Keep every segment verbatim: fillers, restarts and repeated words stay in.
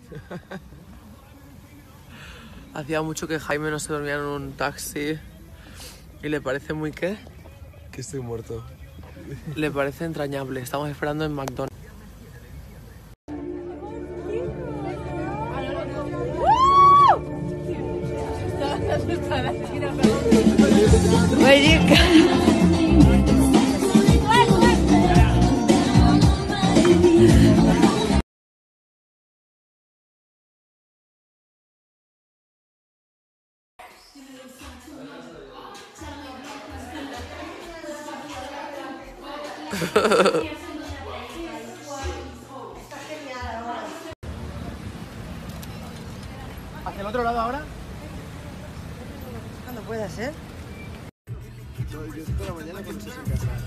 Hacía mucho que Jaime no se dormía en un taxi y le parece muy ¿qué? Que estoy muerto. Le parece entrañable. Estamos esperando en McDonald's. ¿Hacia el otro lado ahora? No puede ser. Yo toda la mañana cuando estás en casa.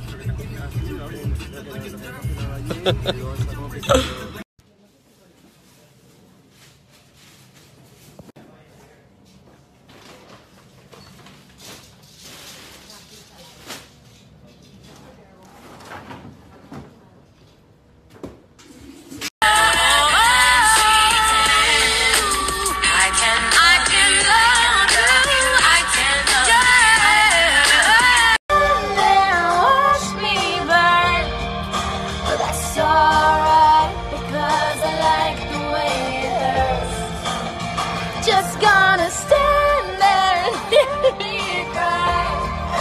Just gonna stand there and hear me cry.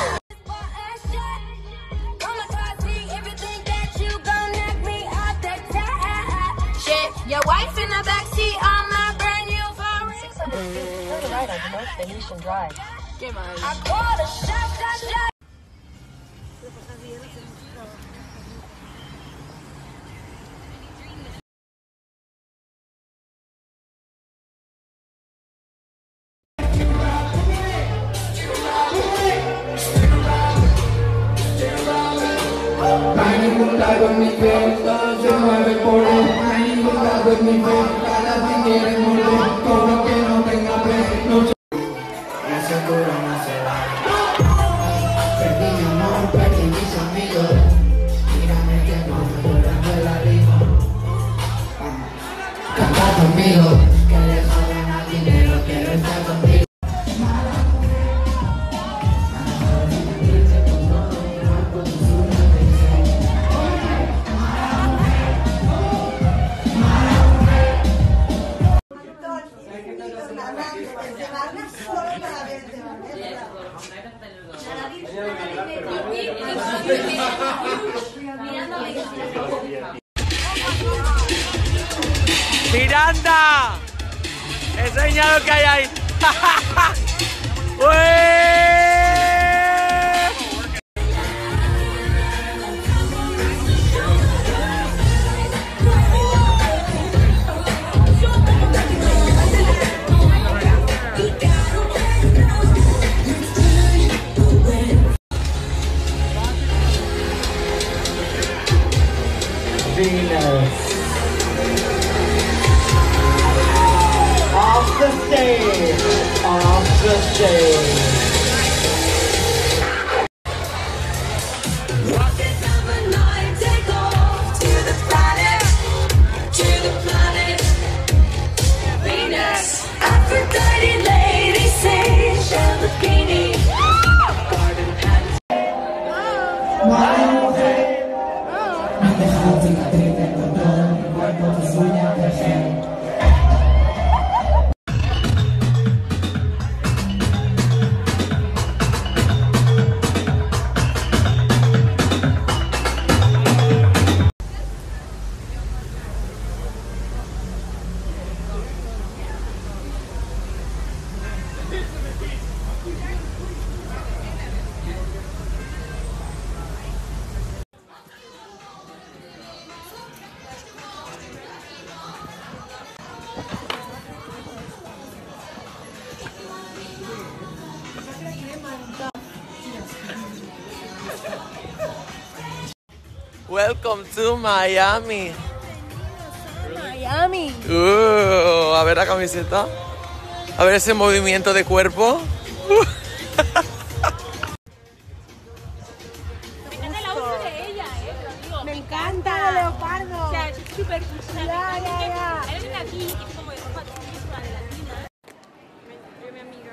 Everything that you gon' knock me off the top. Shit, your wife in the backseat on my brand new Ferrari. Turn right onto North Venetian Drive. I caught a shot, shot, shot. No hay ningún lado en mi fe, todo se mueve por él. No hay ningún lado en mi fe, cada quien quiere morder. Todo que no tenga fe, no se... Ese cura no se va. Perdí mi amor, perdí mis amigos. Mírame que no me llorando el arriba. Canta conmigo, que dejo ganar dinero, quiero estar contigo. ¡Miranda! Enseña lo que hay ahí. Venus. Off the stage, off the stage. Rocket number nine, take off to the planet, to the planet. Venus, Aphrodite, Lady Sage, the bikini, garden pants. Me han dejado cicatrices por todo mi cuerpo, tus uñas de gel. Welcome to Miami. Miami. Uh, a ver la camiseta. A ver ese movimiento de cuerpo. Uh. Fíjate la uso de ella, eh, te lo digo. Me encanta. Leopardo. O sea, es súper, o sea, ya, ya, ya. Eres de aquí, es como de ropa típica de latina. Me escribió mi amiga.